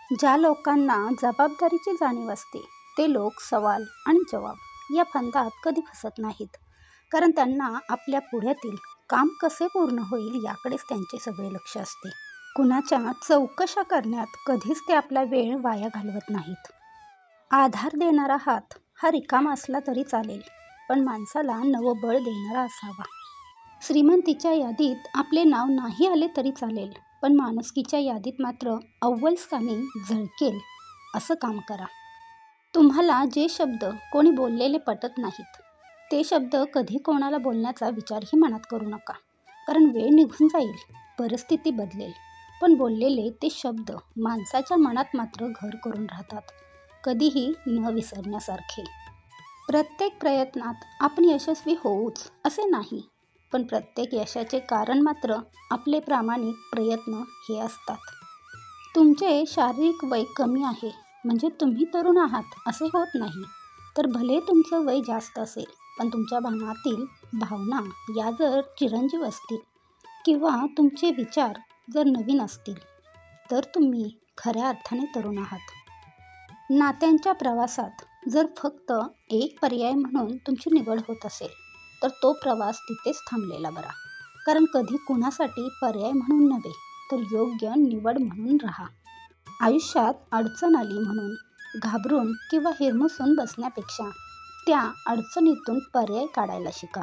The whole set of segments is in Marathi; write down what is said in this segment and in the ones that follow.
ज्या लोकांना जबाबदारीची जाणीव असते ते लोक सवाल आणि जवाब या फंदात कधी फसत नाहीत, कारण त्यांना आपल्या पुढ्यातील काम कसे पूर्ण होईल याकडेच त्यांचे सगळे लक्ष असते. कुणाच्या चौकशा करण्यात कधीच ते आपला वेळ वाया घालवत नाहीत. आधार देणारा हात हा रिकामा असला तरी चालेल, पण माणसाला नवं बळ देणारा असावा. श्रीमंतीच्या यादीत आपले नाव नाही आले तरी चालेल, पण माणुसकीच्या यादीत मात्र अव्वल स्थानी झळकेल असं काम करा. तुम्हाला जे शब्द कोणी बोललेले पटत नाहीत ते शब्द कधी कोणाला बोलण्याचा विचारही मनात करू नका, कारण वेळ निघून जाईल, परिस्थिती बदलेल, पण बोललेले ते शब्द माणसाच्या मनात मात्र घर करून राहतात, कधीही न विसरण्यासारखे. प्रत्येक प्रयत्नात आपण यशस्वी होऊच असे नाही, पण प्रत्येक यशाचे कारण मात्र आपले प्रामाणिक प्रयत्न हे असतात. तुमचे शारीरिक वय कमी आहे म्हणजे तुम्ही तरुण आहात असे होत नाही, तर भले तुमचं वय जास्त असेल, पण तुमच्या मनातील भावना या जर चिरंजीव असतील किंवा तुमचे विचार जर नवीन असतील, तर तुम्ही खऱ्या अर्थाने तरुण आहात. नात्यांच्या प्रवासात जर फक्त एक पर्याय म्हणून तुमची निवड होत असेल, तर तो प्रवास तिथेच थांबलेला बरा, कारण कधी कुणासाठी पर्याय म्हणून नव्हे तर योग्य निवड म्हणून राहा. आयुष्यात अडचण आली म्हणून घाबरून किंवा हिरमुसून बसण्यापेक्षा त्या अडचणीतून पर्याय काढायला शिका.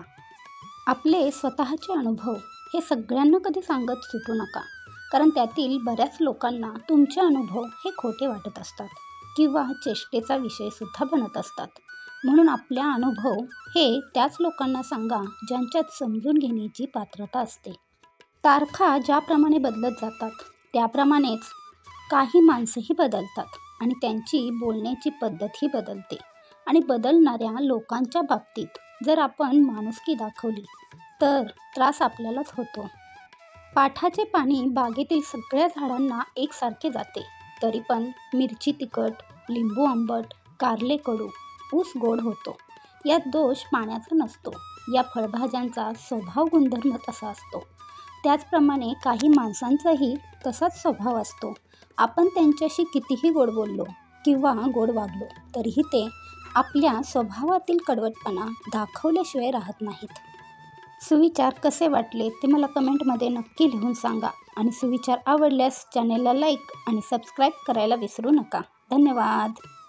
आपले स्वतःचे अनुभव हे सगळ्यांना कधी सांगत सुटू नका, कारण त्यातील बऱ्याच लोकांना तुमचे अनुभव हे खोटे वाटत असतात किंवा चेष्टेचा विषयसुद्धा बनत असतात. म्हणून आपल्या अनुभव हे त्याच लोकांना सांगा ज्यांच्यात समजून घेण्याची पात्रता असते. तारखा ज्याप्रमाणे बदलत जातात त्याप्रमाणेच काही माणसंही बदलतात आणि त्यांची बोलण्याची पद्धतही बदलते. आणि बदलणाऱ्या लोकांच्या बाबतीत जर आपण माणुसकी दाखवली तर त्रास आपल्यालाच होतो. पाठाचे पाणी बागेतील सगळ्या झाडांना एकसारखे जाते, तरी पण मिरची तिखट, लिंबू आंबट, कारले कडू, ऊस गोड होतो. यात दोष पाण्याचा नसतो. या फळभाज्यांचा स्वभाव गुणधर्म तसा असतो. त्याचप्रमाणे काही माणसांचाही तसाच स्वभाव असतो. आपण त्यांच्याशी कितीही गोड बोललो किंवा गोड वागलो तरीही ते आपल्या स्वभावातील कडवटपणा दाखवल्याशिवाय राहत नाहीत. सुविचार कसे वाटले ते मला कमेंटमध्ये नक्की लिहून सांगा आणि सुविचार आवडल्यास चॅनेलला लाईक आणि सबस्क्राईब करायला विसरू नका. धन्यवाद.